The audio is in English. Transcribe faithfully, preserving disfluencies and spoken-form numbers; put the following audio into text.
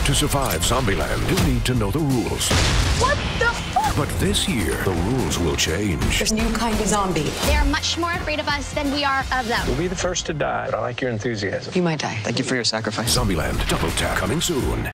To survive Zombieland, you need to know the rules. What the fuck? But this year, the rules will change. There's a new kind of zombie. They are much more afraid of us than we are of them. We'll be the first to die, but I like your enthusiasm. You might die. Thank you for your sacrifice. Zombieland Double Tap coming soon.